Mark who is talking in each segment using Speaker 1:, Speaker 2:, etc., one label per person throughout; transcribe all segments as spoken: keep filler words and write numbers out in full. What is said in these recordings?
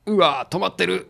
Speaker 1: うわー止まってる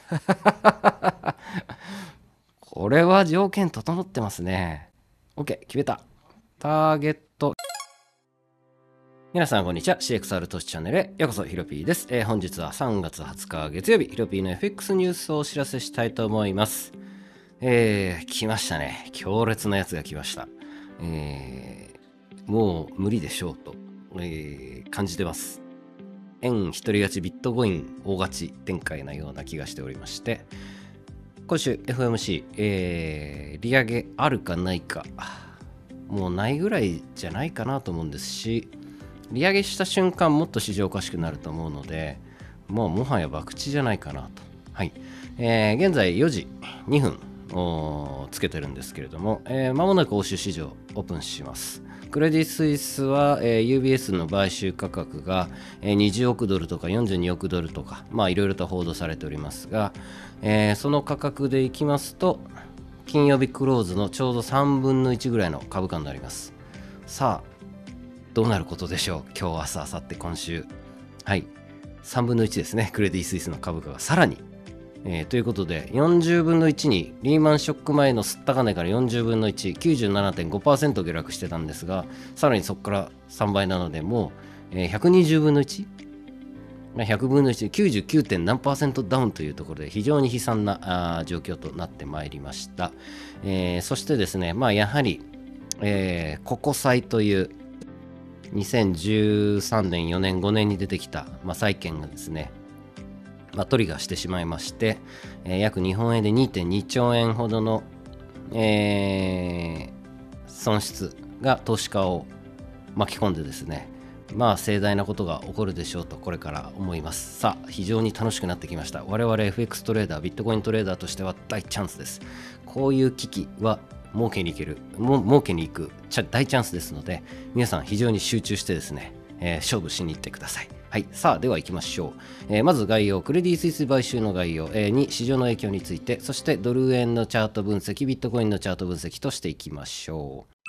Speaker 1: これは条件整ってますね。 OK 決めた。ターゲット。皆さんこんにちは。 シーエックスアール 投資チャンネルへようこそ。ヒロピーです。えー、本日はさんがつはつか月曜日、ヒロピーの エフエックス ニュースをお知らせしたいと思います。えー、来ましたね。強烈なやつが来ました。えー、もう無理でしょうと、えー、感じてます。円一人勝ち、ビットコイン大勝ち展開なような気がしておりまして、今週 エフオーエムシー、えー、利上げあるかないか、もうないぐらいじゃないかなと思うんですし、利上げした瞬間もっと市場おかしくなると思うので、もうもはや博打じゃないかなと。はい、えー、現在よじにふんをつけてるんですけれども、えー、間もなく欧州市場オープンします。クレディ・スイスは、えー、ユービーエス の買収価格が、えー、にじゅうおくドルとかよんじゅうにおくドルとか、まあいろいろと報道されておりますが、えー、その価格でいきますと、金曜日クローズのちょうどさんぶんのいちぐらいの株価になります。さあ、どうなることでしょう。今日、明日、明後日、今週。はい。さんぶんのいちですね。クレディ・スイスの株価がさらに。えー、ということで、よんじゅうぶんのいちにリーマンショック前の吸った金からよんじゅうぶんのいち、きゅうじゅうななてんごパーセント 下落してたんですが、さらにそこからさんばいなので、もう、えー、ひゃくにじゅうぶんのいち、ひゃくぶんのいち、きゅうじゅうきゅうてん何パーセントダウンというところで非常に悲惨なあ状況となってまいりました。えー、そしてですね、まあやはり、えー、ココ債というにせんじゅうさんねん、よねん、ごねんに出てきた、まあ、債券がですね、まあ、トリガーしてしまいまして、えー、約日本円で にてんにちょうえんほどの、えー、損失が投資家を巻き込んでですね、まあ盛大なことが起こるでしょうとこれから思います。さあ、非常に楽しくなってきました。我々 エフエックス トレーダー、ビットコイントレーダーとしては大チャンスです。こういう危機は儲けに行ける、も儲けに行く大チャンスですので、皆さん非常に集中してですね、えー、勝負しに行ってください。はい、さあでは行きましょう。えー、まず概要、クレディ・スイス買収の概要、えー、に市場の影響について、そしてドル円のチャート分析、ビットコインのチャート分析としていきましょう。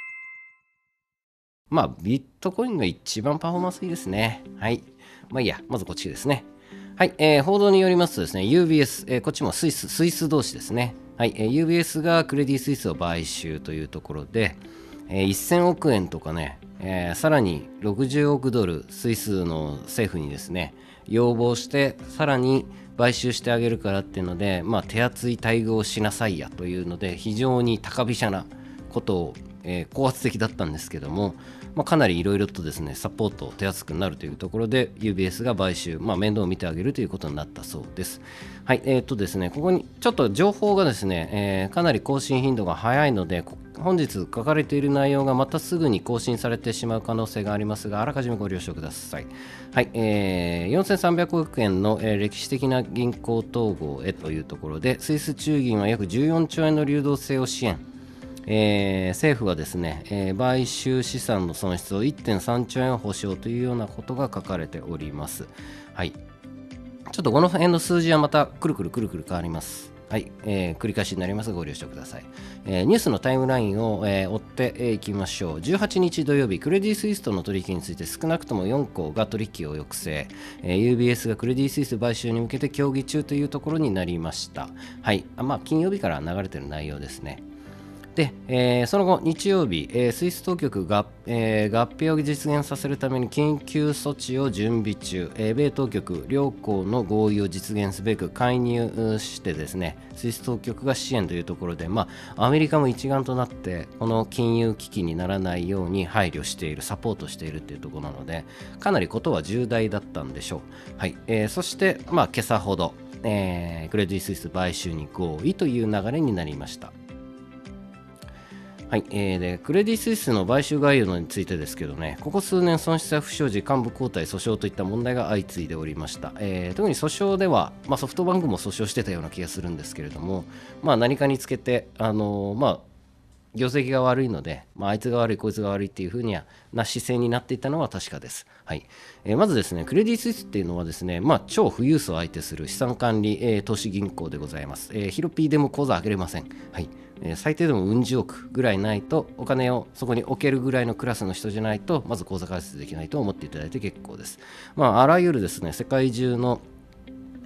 Speaker 1: まあ、ビットコインが一番パフォーマンスいいですね。はい。まあいいや、まずこっちですね。はい、えー、報道によりますとですね、ユービーエス、えー、こっちもスイス、スイス同士ですね。はい、えー、ユービーエス がクレディ・スイスを買収というところで、えー、せんおくえんとかね、えー、さらにろくじゅうおくドル、スイスの政府にですね、要望して、さらに買収してあげるからっていうので、まあ、手厚い待遇をしなさいやというので、非常に高飛車なことを、えー、高圧的だったんですけども、まあ、かなりいろいろとですね、サポート手厚くなるというところで ユービーエス が買収、まあ、面倒を見てあげるということになったそうです。はい、えー、っとですね、ここにちょっと情報がですね、えー、かなり更新頻度が早いので、本日書かれている内容がまたすぐに更新されてしまう可能性がありますが、あらかじめご了承ください。はい、えー、よんせんさんびゃくおくえんの、えー、歴史的な銀行統合へというところで、スイス中銀は約じゅうよんちょうえんの流動性を支援。えー、政府はですね、えー、買収資産の損失を いってんさんちょうえん保証というようなことが書かれております。はい。ちょっとこの辺の数字はまたくるくるくるくる変わります。はい、えー、繰り返しになりますがご了承ください。えー、ニュースのタイムラインを、えー、追っていきましょう。じゅうはちにち土曜日、クレディ・スイスとの取引について少なくともよんこが取引を抑制、えー、ユービーエス がクレディ・スイス買収に向けて協議中というところになりました。はい、あまあ、金曜日から流れている内容ですね。で、えー、その後、日曜日、えー、スイス当局が、えー、合併を実現させるために緊急措置を準備中、えー、米当局両校の合意を実現すべく介入してですね、スイス当局が支援というところで、まあ、アメリカも一丸となってこの金融危機にならないように配慮している、サポートしているというところなので、かなりことは重大だったんでしょう。はい、えー、そして、まあ、今朝ほど、えー、クレディ・スイス買収に合意という流れになりました。はい、えー、でクレディ・スイスの買収概要についてですけどね、ここ数年損失や不祥事、幹部交代、訴訟といった問題が相次いでおりました。えー、特に訴訟では、まあ、ソフトバンクも訴訟してたような気がするんですけれども、まあ、何かにつけて、あのー、まあ、業績が悪いので、まあ、あいつが悪いこいつが悪いっていう風にはな姿勢になっていたのは確かです。はい、えー、まずですね、クレディ・スイスっていうのはですね、まあ、超富裕層を相手する資産管理、えー、投資銀行でございます。えー、ヒロピーでも口座開けれません。はい、えー、最低でもうん十億ぐらいないと、お金をそこに置けるぐらいのクラスの人じゃないと、まず口座開設できないと思っていただいて結構です。まあ、あらゆるですね、世界中の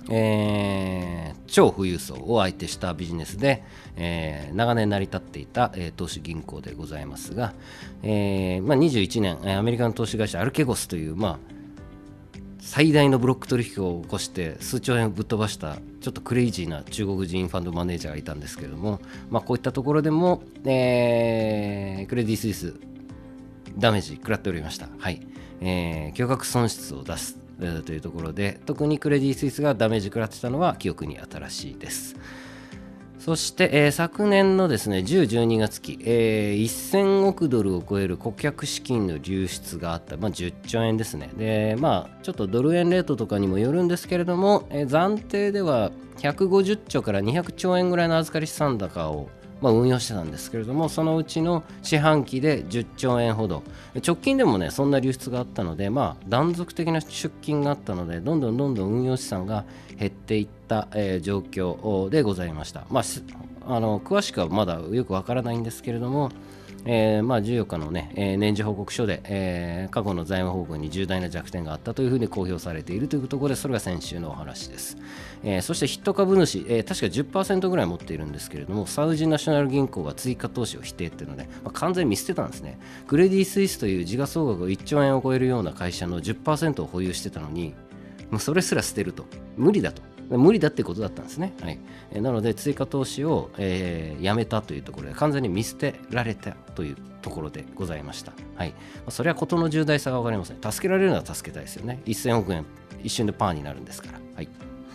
Speaker 1: えー超富裕層を相手したビジネスで、えー長年成り立っていた、えー投資銀行でございますが、えーまあ、にじゅういちねん、えーアメリカの投資会社アルケゴスという、まあ、最大のブロック取引を起こして数兆円をぶっ飛ばしたちょっとクレイジーな中国人ファンドマネージャーがいたんですけれども、まあ、こういったところでも、えークレディ・スイスダメージ食らっておりました。はい、えー、巨額損失を出す、えーというところで、特にクレディ・スイスがダメージ食らってたのは記憶に新しいです。そして、えー昨年のですねじゅう、じゅうにがつ期、えーせんおくドルを超える顧客資金の流出があった、まあ、じゅっちょうえんですね。で、まあ、ちょっとドル円レートとかにもよるんですけれども、えー暫定ではひゃくごじゅっちょうからにひゃくちょうえんぐらいの預かり資産高を、まあ、運用してたんですけれども、そのうちの四半期でじゅっちょうえんほど、直近でもねそんな流出があったので、まあ、断続的な出金があったので、どんどんどんどん運用資産が減っていった、えー状況でございました。まあ、しあの詳しくはまだよくわからないんですけれども、えーまあ、じゅうよっかの、ねえー年次報告書で、えー過去の財務報告に重大な弱点があったというふうに公表されているというところで、それが先週のお話です。えーそしてヒット株主、えー確か じゅっパーセント ぐらい持っているんですけれども、サウジナショナル銀行が追加投資を否定っていうので、まあ、完全に見捨てたんですね。クレディ・スイスという時価総額いっちょうえんを超えるような会社の じゅっパーセント を保有してたのに、もうそれすら捨てると、無理だと。無理だってことだったんですね。はい、えーなので追加投資を、えーやめたというところで、完全に見捨てられたというところでございました。はい、まあ、それは事の重大さが分かりません。助けられるのは助けたいですよね。せんおくえん一瞬でパーになるんですから。はい、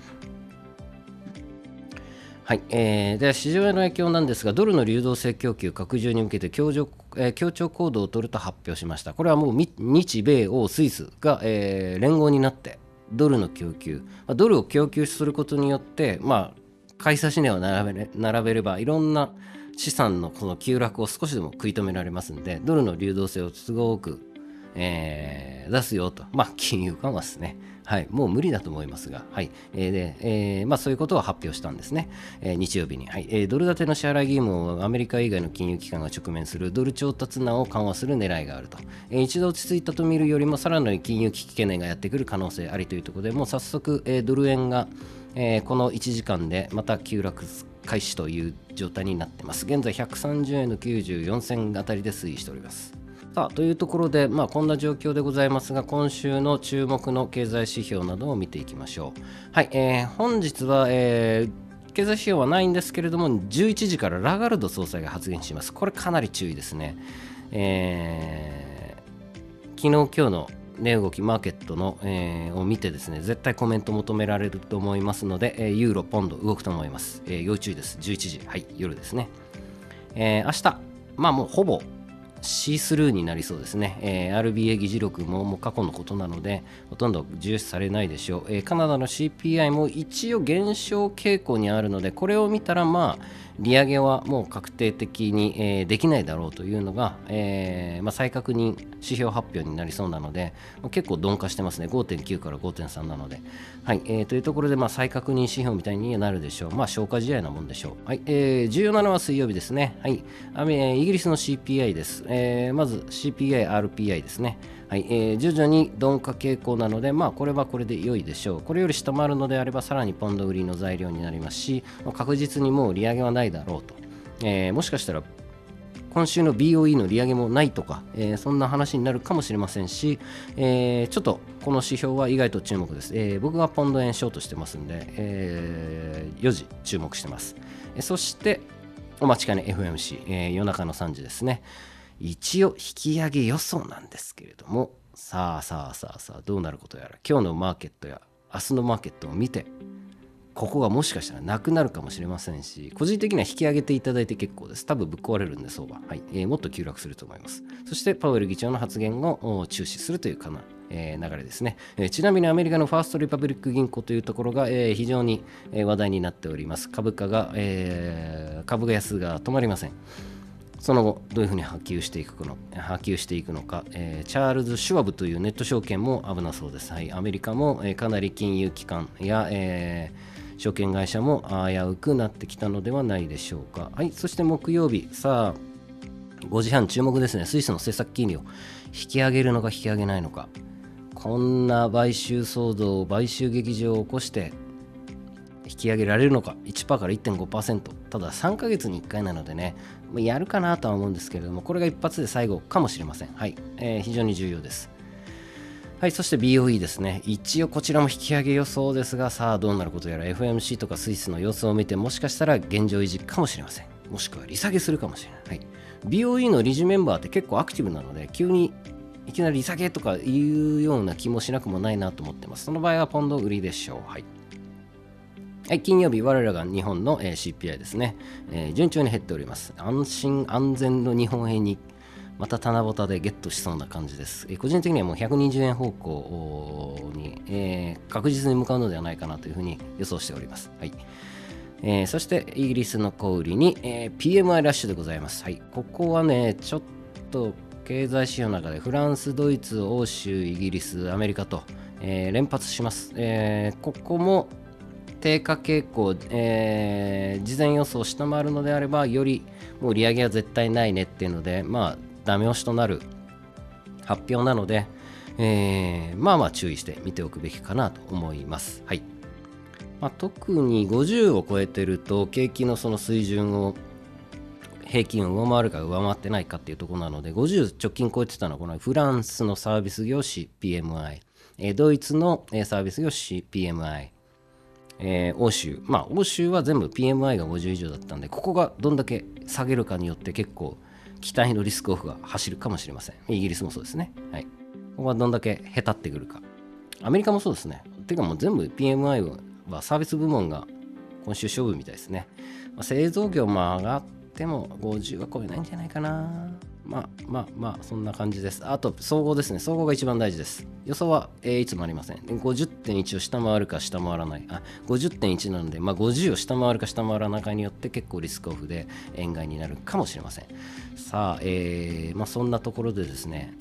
Speaker 1: はい、えー、で市場への影響なんですが、ドルの流動性供給拡充に向けて協調、えー協調行動を取ると発表しました。これはもうみ日米欧スイスが、えー連合になってドルの供給、まあドルを供給することによって、まあ、買い差し値を並べれ並べればいろんな資産のこの急落を少しでも食い止められますので、ドルの流動性をすごく、えー出すよと、まあ、金融緩和ですね。はい、もう無理だと思いますが、はいえーでえーまあ、そういうことを発表したんですね、えー日曜日に、はいえードル建ての支払い義務をアメリカ以外の金融機関が直面するドル調達難を緩和する狙いがあると、えー一度落ち着いたと見るよりもさらなる金融危機懸念がやってくる可能性ありというところで、もう早速、えードル円が、えーこのいちじかんでまた急落開始という状態になっています。現在ひゃくさんじゅうえんのきゅうじゅうよんせんあたりで推移しております。さあというところで、まあ、こんな状況でございますが、今週の注目の経済指標などを見ていきましょう。はい、えー本日は、えー経済指標はないんですけれども、じゅういちじからラガルド総裁が発言します。これかなり注意ですね。えー昨日今日の値動きマーケットの、えーを見てですね、絶対コメント求められると思いますので、えーユーロポンド動くと思います。えー要注意です。じゅういちじ、はい、夜ですね。えー明日、まあもうほぼシースルーになりそうですね。えーアールビーエー 議事録ももう過去のことなので、ほとんど重視されないでしょう。えーカナダの シーピーアイ も一応減少傾向にあるので、これを見たら、まあ、利上げはもう確定的に、えーできないだろうというのが、えーまあ、再確認指標発表になりそうなので、まあ結構鈍化してますね。ごてんきゅうからごてんさんなので。はい、えーというところで、まあ、再確認指標みたいになるでしょう。まあ、消化試合なもんでしょう。はい、えー、じゅうななは水曜日ですね。はい、あえーイギリスの シーピーアイ です。えーまず シーピーアイ、アールピーアイ ですね。はいえー徐々に鈍化傾向なので、まあ、これはこれで良いでしょう。これより下回るのであれば、さらにポンド売りの材料になりますし、まあ確実にもう利上げはないだろうと。えーもしかしたら今週の ビーオーイー の利上げもないとか、えーそんな話になるかもしれませんし、えーちょっとこの指標は意外と注目です。えー僕はポンド円ショートしてますんで、えーよじ注目してます。えーそしてお待ちかね エフエムシー、えー夜中のさんじですね。一応引き上げ予想なんですけれども、さあさあさあさあどうなることやら、今日のマーケットや明日のマーケットを見て、ここがもしかしたらなくなるかもしれませんし、個人的には引き上げていただいて結構です。多分ぶっ壊れるんで相場、はいえーもっと急落すると思います。そしてパウエル議長の発言をお注視するというかな、えー流れですね、えーちなみにアメリカのファーストリパブリック銀行というところが、えー非常にえー話題になっております。株価が、えー株安が止まりません。その後どういうふうに波及していくの波及していくのか、えーチャールズ・シュワブというネット証券も危なそうです。はい、アメリカも、えーかなり金融機関や、えー証券会社も危うくなってきたのではないでしょうか。はい、そして木曜日、さあごじはん注目ですね。スイスの政策金利を引き上げるのか引き上げないのか。こんな買収騒動、買収劇場を起こして引き上げられるのか、 いちパーセント から いってんごパーセント、 たださんかげつにいっかいなのでね、やるかなとは思うんですけれども、これが一発で最後かもしれません。はい、えー、非常に重要です。はい、そして ビーオーイー ですね。一応こちらも引き上げ予想ですが、さあどうなることやら。 エフエムシー とかスイスの様子を見て、もしかしたら現状維持かもしれません。もしくは利下げするかもしれない。はい、ビーオーイー の理事メンバーって結構アクティブなので、急にいきなり利下げとかいうような気もしなくもないなと思ってます。その場合はポンド売りでしょう。はい、はい、金曜日、我らが日本の シーピーアイ ですね、えー、順調に減っております。安心安全の日本円にまた棚ぼたでゲットしそうな感じです。えー、個人的にはもうひゃくにじゅうえん方向に、えー、確実に向かうのではないかなというふうに予想しております。はい、えー、そしてイギリスの小売りに、えー、ピーエムアイ ラッシュでございます。はい、ここはね、ちょっと経済指標の中でフランス、ドイツ、欧州、イギリス、アメリカと、えー、連発します。えー、ここも低下傾向、えー、事前予想を下回るのであれば、よりもう利上げは絶対ないねっていうので、まあダメ押しとなる発表なので、えー、まあまあ注意して見ておくべきかなと思います。はい、まあ、特にごじゅうを超えてると景気のその水準を平均を上回るか上回ってないかっていうところなので、ごじゅう直近超えてたのはこのフランスのサービス業種 ピーエムアイ、えー、ドイツのサービス業種 ピーエムアイ、えー、欧州、まあ欧州は全部 ピーエムアイ がごじゅう以上だったんで、ここがどんだけ下げるかによって結構期待のリスクオフが走るかもしれません。イギリスもそうですね。はい、ここはどんだけへたってくるか。アメリカもそうですね。てかもう全部 ピーエムアイ はサービス部門が今週勝負みたいですね。まあ、製造業も上がってもごじゅうは超えないんじゃないかな。まあまあまあそんな感じです。あと総合ですね。総合が一番大事です。予想は、えー、いつもありません。ごじゅってんいちを下回るか下回らない。あ、ごじゅってんいちなので、まあ、ごじゅうを下回るか下回らないかによって結構リスクオフで円買いになるかもしれません。さあ、えーまあ、そんなところでですね、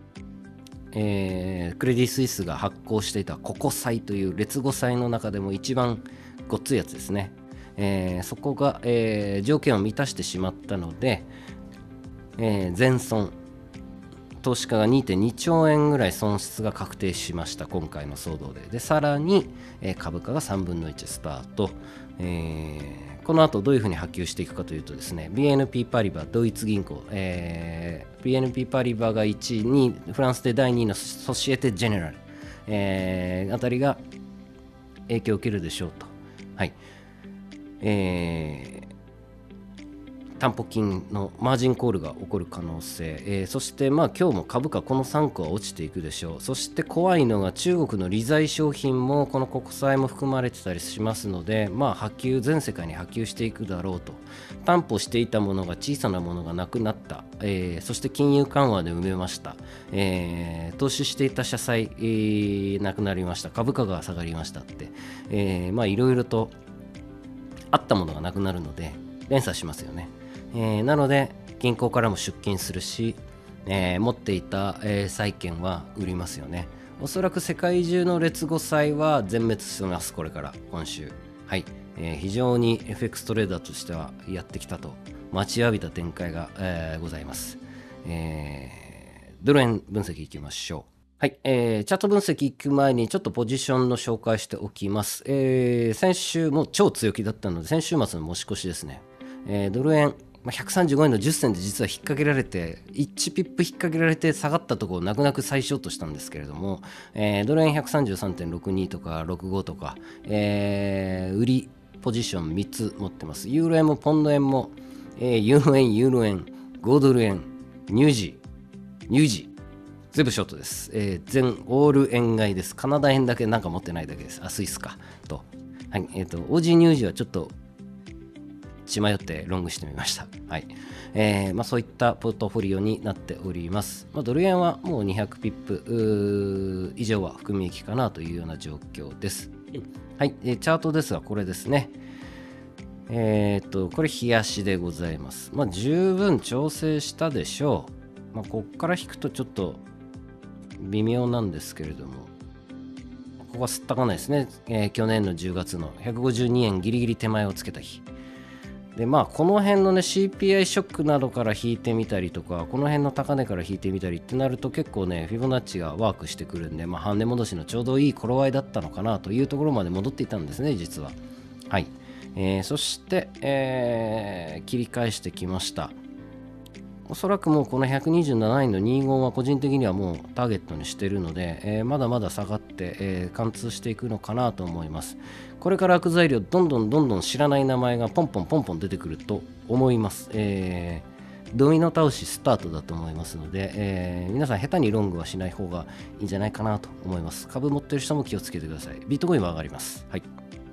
Speaker 1: えー、クレディ・スイスが発行していたココ債という劣後債の中でも一番ごっついやつですね。えー、そこが、えー、条件を満たしてしまったので、えー、全損、投資家が にてんにちょうえんぐらい損失が確定しました。今回の騒動で。でさらに、えー、株価がさんぶんのいちスタート、えー、この後どういうふうに波及していくかというとですね、 ビーエヌピー パリバドイツ銀行、えー、ビーエヌピー パリバがいちいにフランスでだいにいのソシエテ・ジェネラル、えー、あたりが影響を受けるでしょうと。はい、えー担保金のマージンコールが起こる可能性、えー、そしてまあ今日も株価このさんこは落ちていくでしょう。そして怖いのが中国の利財商品もこの国債も含まれてたりしますので、まあ波及全世界に波及していくだろうと。担保していたものが小さなものがなくなった、えー、そして金融緩和で埋めました、えー、投資していた社債、えー、なくなりました、株価が下がりましたって、えー、まあいろいろとあったものがなくなるので連鎖しますよね。えー、なので銀行からも出金するし、えー、持っていた、えー、債券は売りますよね。おそらく世界中の劣後債は全滅します。これから今週、はい、えー、非常に エフエックス トレーダーとしてはやってきたと待ちわびた展開が、えー、ございます。えー、ドル円分析いきましょう。はい、えー、チャート分析行く前にちょっとポジションの紹介しておきます。えー、先週も超強気だったので先週末の持ち越しですね。えー、ドル円ひゃくさんじゅうごえんのじゅっ銭で実は引っ掛けられていちピップ引っ掛けられて下がったところを泣く泣く再ショートしたんですけれども、えー、ドル円 ひゃくさんじゅうさんてんろくに とかろくじゅうごとか、えー、売りポジションみっつ持ってます。ユーロ円もポンド円も、えー、ユーロ円、ユーロ円、ごドル円、ニュージー、ニュージー全部ショートです。えー、全オール円買いです。カナダ円だけなんか持ってないだけです。あ、スイスかと。はい、えっ、ー、とオージーニュージーはちょっと血迷ってロングしてみました。はい、えーまあ、そういったポートフォリオになっております。まあ、ドル円はもうにひゃくピップ以上は含み益かなというような状況です。はい、えー、チャートですがこれですね。えー、っとこれ冷やしでございます。まあ、十分調整したでしょう。まあ、ここから引くとちょっと微妙なんですけれども、ここはすったかないですね。えー、去年のじゅうがつのひゃくごじゅうにえんギリギリ手前をつけた日で、まあこの辺のね シーピーアイ ショックなどから引いてみたりとか、この辺の高値から引いてみたりってなると結構ねフィボナッチがワークしてくるんで、まあ半値戻しのちょうどいい頃合いだったのかなというところまで戻っていたんですね実は。 はい。えー、そして、えー切り返してきました。おそらくもうこのひゃくにじゅうななえんのにじゅうごは個人的にはもうターゲットにしているので、えーまだまだ下がって、えー貫通していくのかなと思います。これから悪材料どんどんどんどん知らない名前がポンポンポンポン出てくると思います。えードミノ倒しスタートだと思いますので、えー皆さん下手にロングはしない方がいいんじゃないかなと思います。株持ってる人も気をつけてください。ビットコインは上がります。はい。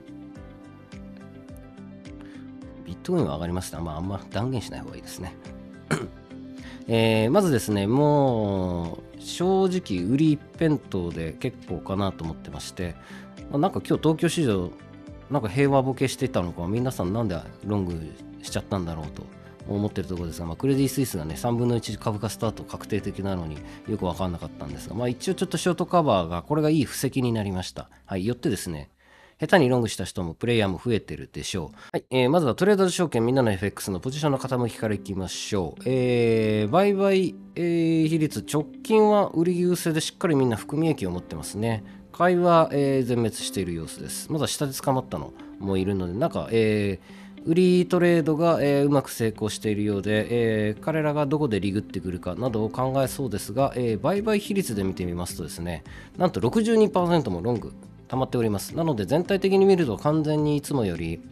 Speaker 1: ビットコインは上がりますね。まあ、あんま断言しない方がいいですね。えーまずですね、もう正直売り一辺倒で結構かなと思ってまして、まあなんか今日東京市場なんか平和ボケしてたのか、皆さんなんでロングしちゃったんだろうと思ってるところですが、まあ、クレディ・スイスがねさんぶんのいち株価スタート確定的なのによく分かんなかったんですが、まあ、一応ちょっとショートカバーがこれがいい布石になりました。はい、よってですね、下手にロングした人もプレイヤーも増えてるでしょう。はい、えーまずはトレーダーズ証券みんなの エフエックス のポジションの傾きからいきましょう。えー、売買、えー比率、直近は売り優勢でしっかりみんな含み益を持ってますね。買いは、えー全滅している様子です。まだ下で捕まったのもいるので、なんか、えー売りトレードが、えーうまく成功しているようで、えー彼らがどこでリグってくるかなどを考えそうですが、えー売買比率で見てみますとですね、なんと ろくじゅうにパーセント もロング溜まっております。なので全体的に見ると完全にいつもより、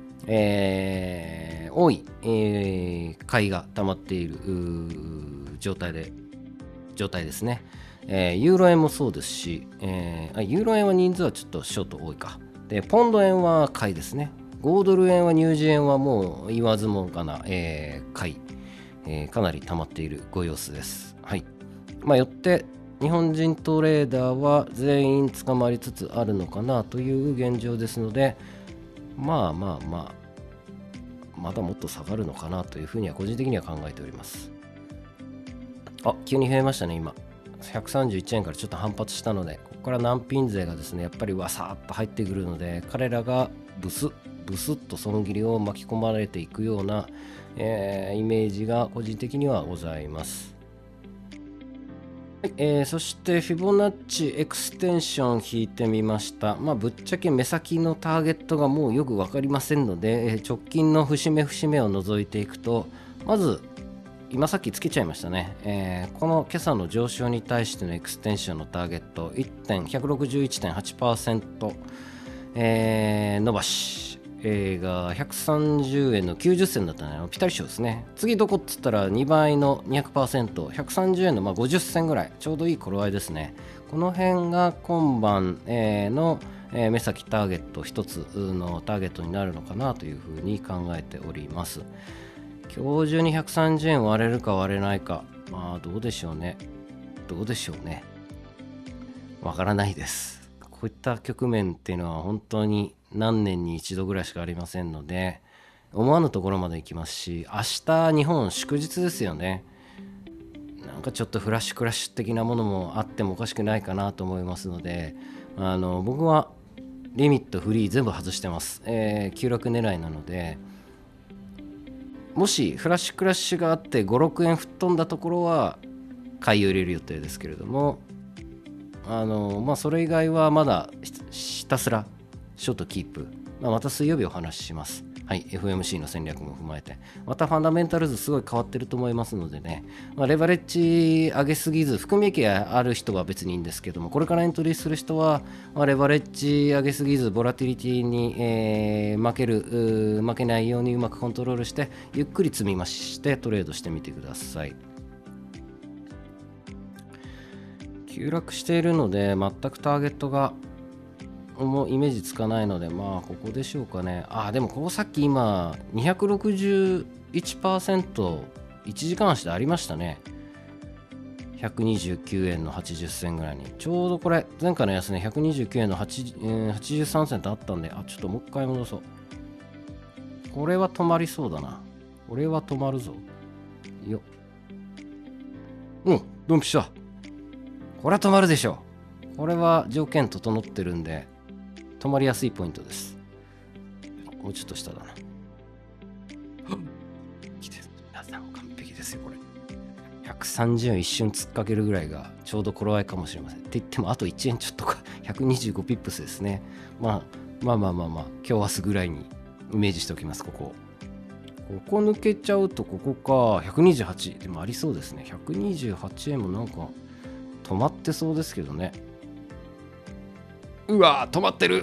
Speaker 1: えー多い、えー買いが溜まっているうー状態で状態ですね。えーユーロ円もそうですし、えーあユーロ円は人数はちょっとショート多いか。で、ポンド円は買いですね。ごドル円はニュージー円はもう言わずもがな、えー買い、えーかなり溜まっているご様子です。はい。まあ、よって日本人トレーダーは全員捕まりつつあるのかなという現状ですので、まあまあまあ、まだもっと下がるのかなというふうには個人的には考えております。あ、急に増えましたね、今。ひゃくさんじゅういちえんからちょっと反発したので、ここから難品税がですね、やっぱりわさーっと入ってくるので、彼らがブスッ、ブスッと損切りを巻き込まれていくような、えーイメージが個人的にはございます。はい、えーそしてフィボナッチエクステンション引いてみました。まあ、ぶっちゃけ目先のターゲットがもうよく分かりませんので、えー直近の節目節目を除いていくと、まず今さっきつけちゃいましたね、えーこの今朝の上昇に対してのエクステンションのターゲット いちろくいちてんはちパーセント、えー伸ばし、えーがひゃくさんじゅうえんのきゅうじゅっ銭だったね。ピタリ賞ですね。次どこっつったらにばいの にひゃくパーセント、ひゃくさんじゅうえんのまあごじゅっ銭ぐらい、ちょうどいい頃合いですね。この辺が今晩、えーの、えー目先ターゲット一つのターゲットになるのかなというふうに考えております。今日中にひゃくさんじゅうえん割れるか割れないか、まあどうでしょうね。どうでしょうね。わからないです。こういった局面っていうのは本当に何年に一度ぐらいしかありませんので、思わぬところまで行きますし、明日日本祝日ですよね。なんかちょっとフラッシュクラッシュ的なものもあってもおかしくないかなと思いますので、あの僕はリミットフリー全部外してます。えー、急落狙いなので、もしフラッシュクラッシュがあってご、ろくえん吹っ飛んだところは買い入れる予定ですけれども、あのまあそれ以外はまだひたすらショートキープ、まあ、また水曜日お話しします。はい、エフエムシー の戦略も踏まえてまたファンダメンタルズすごい変わってると思いますのでね、まあ、レバレッジ上げすぎず含み益がある人は別にいいんですけども、これからエントリーする人は、まあ、レバレッジ上げすぎずボラティリティに、えー負ける負けないようにうまくコントロールしてゆっくり積み増してトレードしてみてください。急落しているので全くターゲットがもうイメージつかないので、まあここでしょうかね。あ、でもここさっき今にひゃくろくじゅういちパーセント いちじかん足でありましたね。ひゃくにじゅうきゅうえんのはちじゅっ銭ぐらいにちょうどこれ前回の安値ひゃくにじゅうきゅうえんのはちじゅうさん銭とあったんで、あ、ちょっともう一回戻そう。これは止まりそうだな。これは止まるぞよ。うん、ドンピシャ。これは止まるでしょう。これは条件整ってるんで止まりやすいポイントです。もうちょっと下だな。皆さん完璧ですよこれ。ひゃくさんじゅうえん一瞬突っかけるぐらいがちょうど頃合いかもしれません。って言ってもあといちえんちょっとかひゃくにじゅうごピップスですね。まあまあまあまあまあ、今日明日ぐらいにイメージしておきます。ここここ抜けちゃうと、ここかひゃくにじゅうはちでもありそうですね。ひゃくにじゅうはちえんもなんか止まってそうですけどね。うわー、止まってる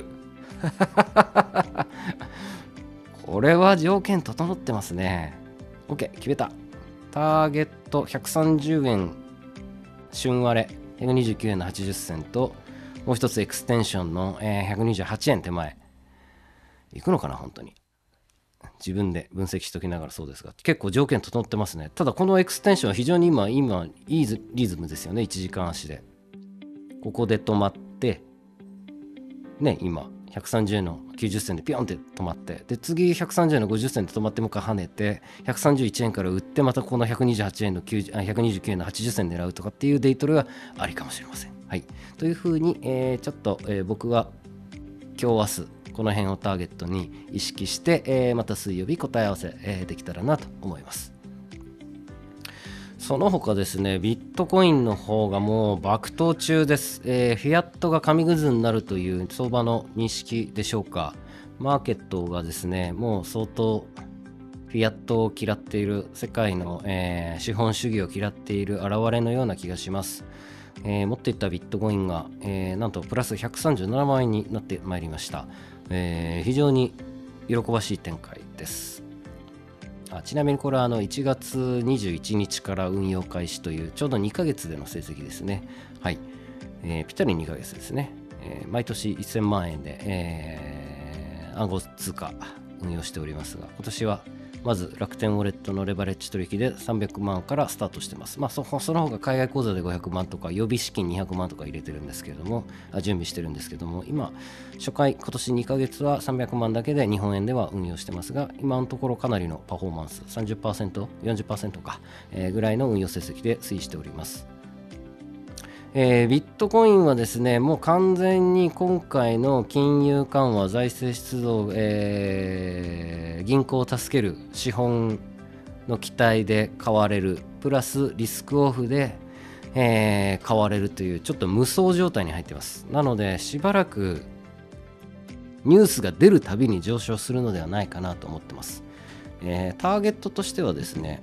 Speaker 1: これは条件整ってますね。 OK、 決めた。ターゲットひゃくさんじゅうえん旬割れひゃくにじゅうきゅうえんのはちじゅっせんと、もう一つエクステンションの、えー、ひゃくにじゅうはちえん手前。いくのかな本当に。自分で分析しときながらそうですが、結構条件整ってますね。ただこのエクステンションは非常に今今いいリズムですよね。いちじかん足でここで止まってね、今ひゃくさんじゅうえんのきゅうじゅっせんでピョンって止まって、で次ひゃくさんじゅうえんのごじゅっせんで止まってもう一回跳ねてひゃくさんじゅういちえんから売って、またこのひゃくにじゅうはちえんのきゅうじゅうあひゃくにじゅうきゅうえんのはちじゅっせん狙うとかっていうデイトレはありかもしれません。はい、というふうに、えー、ちょっと、えー、僕は今日明日この辺をターゲットに意識して、えー、また水曜日答え合わせ、えー、できたらなと思います。その他ですね、ビットコインの方がもう爆投中です。えー、フィアットが紙くずになるという相場の認識でしょうか。マーケットがですね、もう相当フィアットを嫌っている、世界の、えー、資本主義を嫌っている現れのような気がします。えー、持っていったビットコインが、えー、なんとプラスひゃくさんじゅうななまんえんになってまいりました。えー、非常に喜ばしい展開です。あちなみにこれはあのいちがつにじゅういちにちから運用開始というちょうどにかげつでの成績ですね。はい、えー、ぴったりにかげつですね。えー、毎年せんまんえんで、えー、暗号通貨運用しておりますが、今年はまず楽天ウォレットのレバレッジ取引でさんびゃくまんからスタートしてます。まあそ、その他海外口座でごひゃくまんとか予備資金にひゃくまんとか入れてるんですけれども、あ準備してるんですけども、今初回今年にかげつはさんびゃくまんだけで日本円では運用してますが、今のところかなりのパフォーマンス さんじゅっパーセント、よんじゅっパーセント か、えー、ぐらいの運用成績で推移しております。えー、ビットコインはですね、もう完全に今回の金融緩和、財政出動、えー、銀行を助ける資本の期待で買われる、プラスリスクオフで、えー、買われるというちょっと無双状態に入っています。なのでしばらくニュースが出るたびに上昇するのではないかなと思ってます。えー、ターゲットとしてはですね、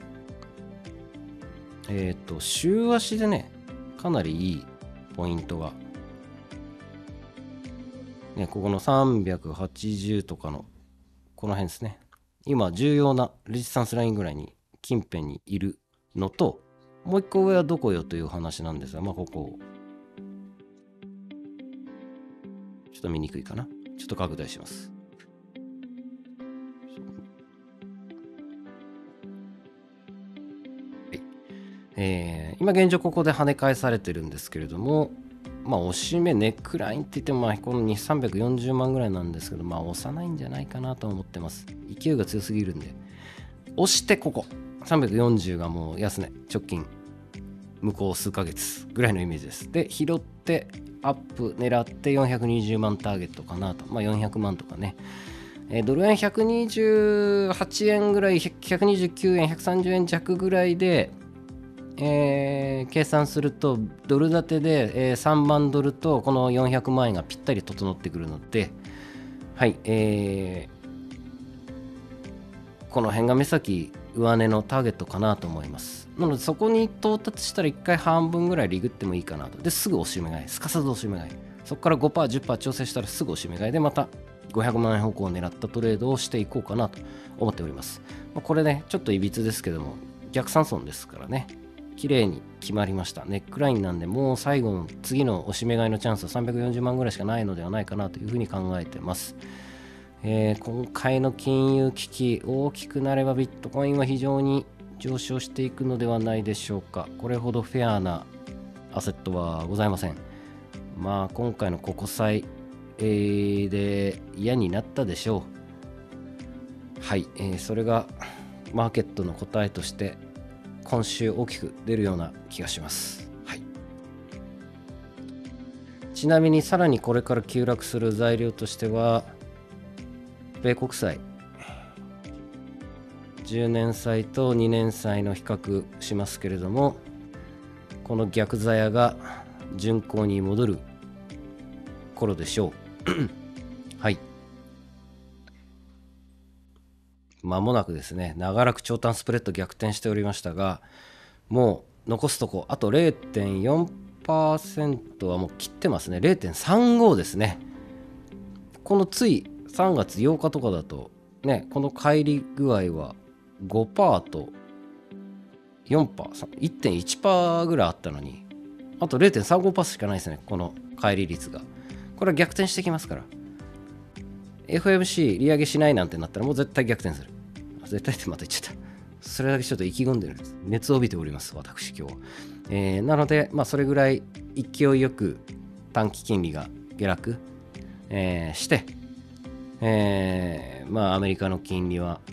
Speaker 1: えっと週足でね、かなりいいポイントが、ね、ここのさんびゃくはちじゅうとかのこの辺ですね。今重要なレジスタンスラインぐらいに近辺にいるのと、もう一個上はどこよという話なんですが、まあここちょっと見にくいかな。ちょっと拡大します。はい、えー、今現状ここで跳ね返されてるんですけれども、まあ押し目ネックラインって言っても、まあこのさんびゃくよんじゅうまんぐらいなんですけど、まあ押さないんじゃないかなと思ってます。勢いが強すぎるんで、押してここさんびゃくよんじゅうがもう安値直近向こう数ヶ月ぐらいのイメージです。で拾ってアップ狙ってよんひゃくにじゅうまんターゲットかなと、まあよんひゃくまんとかね、えー、ドル円ひゃくにじゅうはちえんぐらい、ひゃくにじゅうきゅうえんひゃくさんじゅうえん弱ぐらいで、えー、計算するとドル建てで、えー、さんまんドルとこのよんひゃくまん円がぴったり整ってくるので、はい、えー、この辺が目先上値のターゲットかなと思います。なのでそこに到達したらいっかい半分ぐらいリグってもいいかなと。ですぐ押し目買い、すかさず押し目買い、そこから ごパーセント、じゅっパーセント 調整したらすぐ押し目買いで、またごひゃくまん円方向を狙ったトレードをしていこうかなと思っております。まあ、これねちょっといびつですけども逆三損ですからね、綺麗に決まりました。ネックラインなんで、もう最後の次の押し目買いのチャンスはさんびゃくよんじゅうまんぐらいしかないのではないかなというふうに考えてます。えー、今回の金融危機大きくなればビットコインは非常に上昇していくのではないでしょうか。これほどフェアなアセットはございません。まあ今回の国債、えー、で嫌になったでしょう。はい、えー、それがマーケットの答えとして今週大きく出るような気がします。はい、ちなみにさらにこれから急落する材料としては、米国債じゅうねん債とにねん債の比較しますけれども、この逆ザヤが巡航に戻る頃でしょうはい、 間もなくですね、長らく長短スプレッド逆転しておりましたが、もう残すとこあと れいてんよんパーセント はもう切ってますね。 れいてんさんご ですね。このついさんがつようかとかだとね、この乖離具合は ごパーセント と よんパーセント、いってんいちパーセント ぐらいあったのに、あと れいてんさんごパーセント しかないですね、この乖離率が。これは逆転してきますから、 エフオーエムシー 利上げしないなんてなったらもう絶対逆転する。絶対ってまた言っちゃった。それだけちょっと意気込んでるんです。熱を帯びております私今日、えー、なので、まあ、それぐらい勢いよく短期金利が下落、えー、して、えー、まあアメリカの金利は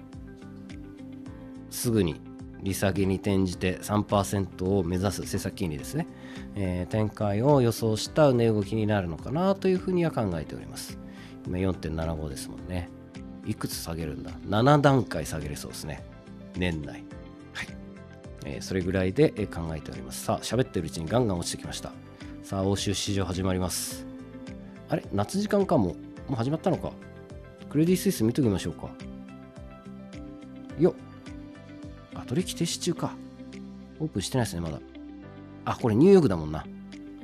Speaker 1: すぐに利下げに転じて さんパーセント を目指す政策金利ですね、えー、展開を予想した値動きになるのかなというふうには考えております。今 よんてんななご ですもんね。いくつ下げるんだ？ なな 段階下げれそうですね、年内。はい、えー、それぐらいで考えております。さあ、喋ってるうちにガンガン落ちてきました。さあ、欧州市場始まります。あれ、夏時間かも。もう始まったのか。クレディ・スイス見ときましょうか。よっ。あ、取引停止中か。オープンしてないですね、まだ。あ、これニューヨークだもんな。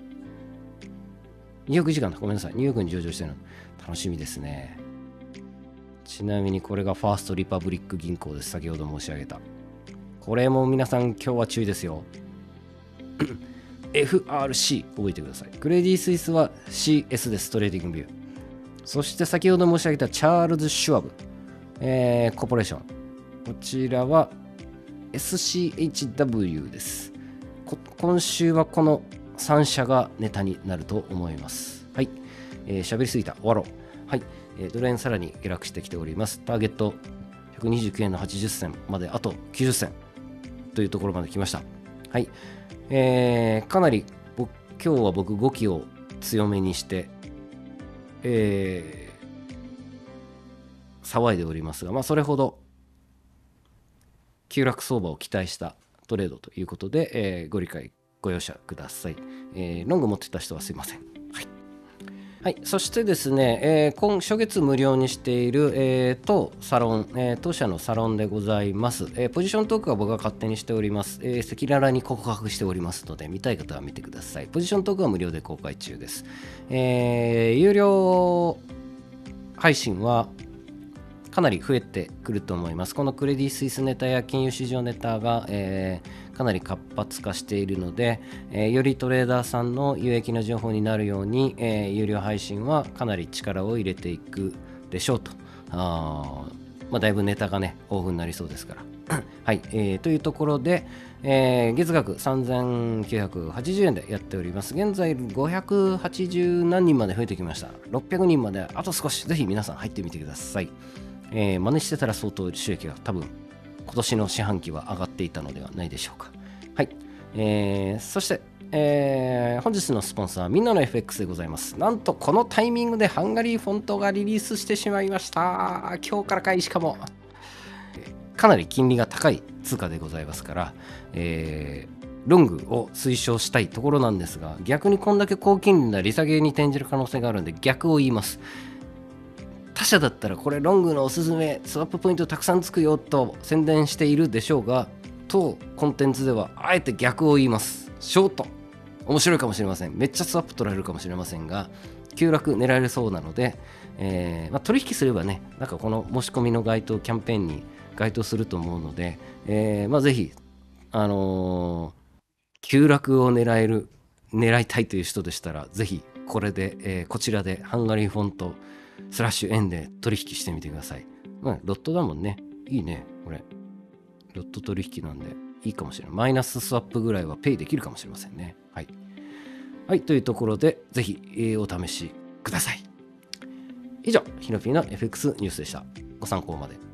Speaker 1: ニューヨーク時間だ。ごめんなさい。ニューヨークに上場してるの。楽しみですね。ちなみにこれがファーストリパブリック銀行です。先ほど申し上げた。これも皆さん今日は注意ですよ。エフアールシー 覚えてください。クレディ・スイスは シーエス です。トレーディングビュー。そして先ほど申し上げたチャールズ・シュワブ、えー、コーポレーション。こちらは エスシーエイチダブリュー です。今週はこのさん社がネタになると思います。はい。えー、喋りすぎた。終わろう。はい。えー、ドル円さらに下落してきております。ターゲットひゃくにじゅうきゅうえんのはちじゅっせんまであときゅうじゅっせんというところまで来ました。はい。えー、かなり今日は僕語気を強めにして、えー、騒いでおりますが、まあ、それほど急落相場を期待したトレードということで、えー、ご理解ご容赦ください。えー、ロング持ってた人はすいません。はい。はい、そしてですね、えー、今初月無料にしている、えー、当サロン、えー、当社のサロンでございます。えー、ポジショントークは僕が勝手にしております。えー、赤裸々に告白しておりますので、見たい方は見てください。ポジショントークは無料で公開中です。えー、有料配信はかなり増えてくると思います。このクレディ・スイスネタや金融市場ネタが、えー、かなり活発化しているので、えー、よりトレーダーさんの有益な情報になるように、えー、有料配信はかなり力を入れていくでしょうと。あ、まあ、だいぶネタがね豊富になりそうですから。はい、えー、というところで、えー、月額さんぜんきゅうひゃくはちじゅうえんでやっております。現在ごひゃくはちじゅう何人まで増えてきました。ろっぴゃくにんまであと少し。ぜひ皆さん入ってみてください。えー、真似してたら相当収益が多分今年の四半期は上がっていたのではないでしょうか。はい、えー、そして、えー、本日のスポンサーみんなの エフエックス でございます。なんとこのタイミングでハンガリーフォントがリリースしてしまいました。今日から開始かも。かなり金利が高い通貨でございますから、えー、ロングを推奨したいところなんですが、逆にこんだけ高金利な利下げに転じる可能性があるので逆を言います。他社だったらこれロングのおすすめスワップポイントたくさんつくよと宣伝しているでしょうが、当コンテンツではあえて逆を言います。ショート面白いかもしれません。めっちゃスワップ取られるかもしれませんが、急落狙えるそうなので、えーまあ、取引すればね、なんかこの申し込みの該当キャンペーンに該当すると思うので、えーまあ、ぜひ、あのー、急落を狙える狙いたいという人でしたら、ぜひこれで、えー、こちらでハンガリーフォントスラッシュ円で取引してみてください。まあ、ロットだもんね。いいね、これ。ロット取引なんでいいかもしれない。マイナススワップぐらいはペイできるかもしれませんね。はい。はい、というところで、ぜひ、えー、お試しください。以上、ヒロピーの エフエックス ニュースでした。ご参考まで。